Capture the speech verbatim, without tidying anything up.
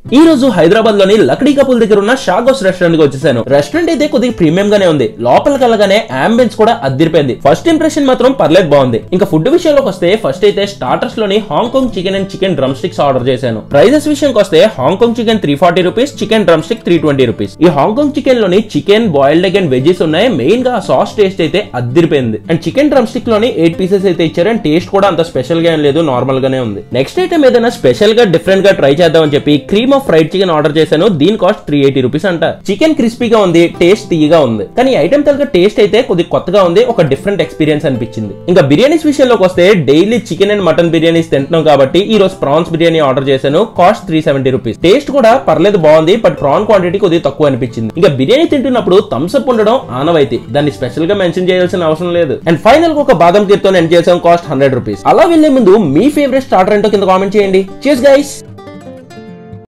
ఈ రోజు హైదరాబాద్ లోని లక్డీ కపుల్ దగ్గర ఉన్న షాగోస్ రెస్టారెంట్ కి వచ్చేసాను. రెస్టారెంట్ అయితే కొద్దిగా ప్రీమియం గానే ఉంది. లోపలికి వెళ్ళగానే అంబియన్స్ కూడా అదిరిపోయింది. ఫస్ట్ ఇంప్రెషన్ మాత్రం పర్లేదు, బాగుంది. ఇంకా ఫుడ్ విషయంలోకి వస్తే ఫస్ట్ అయితే స్టార్టర్స్ లోని Hong Kong chicken and chicken drumsticks order చేశాను. ప్రైజెస్ విషయానికి వస్తే Hong Kong chicken three forty rupees, chicken drumstick three twenty rupees. ఈ హాంకాంగ్ చికెన్ లోని chicken, boiled egg and veggies ఉన్నాయి. మెయిన్ గా సాస్ టేస్ట్ అయితే అదిరిపోయింది. అండ్ చికెన్ డ్రమ్ స్టిక్ లోని ఎయిట్ పీసెస్ అయితే ఇచ్చారు. అండ్ టేస్ట్ కూడా అంత స్పెషల్ గా ఏం లేదు, నార్మల్ గానే ఉంది. నెక్స్ట్ ఐటమ్ ఏదైనా స్పెషల్ గా డిఫరెంట్ గా ట్రై చేద్దామని చెప్పి cream of fried chicken order చేశాను. దీని కాస్ట్ త్రీ ఎయిటీ రూపీస్ అంట. చికెన్ క్రిస్పీగా ఉంది, టేస్ట్ తీయగా ఉంది. కానీ ఐటమ్ తగ్గ టేస్ట్ అయితే కొద్దిగా కొత్తగా ఉంది, ఒక డిఫరెంట్ ఎక్స్పీరియన్స్ అనిపించింది. ఇంకా బిర్యానీస్ విషయంలోకి వస్తే daily chicken and mutton biryanis తింటున్నాం కాబట్టి ఈ రోజు ప్రాన్స్ బిర్యానీ ఆర్డర్ చేశాను. Cost three seventy rupees. Taste కూడా పర్లేదు, బాగుంది. బట్ ప్రాన్ క్వాంటిటీ కొద్దిగా తక్కువ అనిపించింది. ఇంకా బిర్యానీ తింటున్నప్పుడు థమ్స్ అప్ ఉండడం ఆనవాయితీ, దాన్ని స్పెషల్ గా మెన్షన్ చేయాల్సిన అవసరం లేదు. అండ్ ఫైనల్ గా ఒక బాదం కీర్తో ఎండ్ చేసాం. Cost hundred rupees. అలా వెళ్లే ముందు మీ ఫేవరెట్ స్టార్టర్ ఏంటో కింద కామెంట్ చేయండి. cheers guys.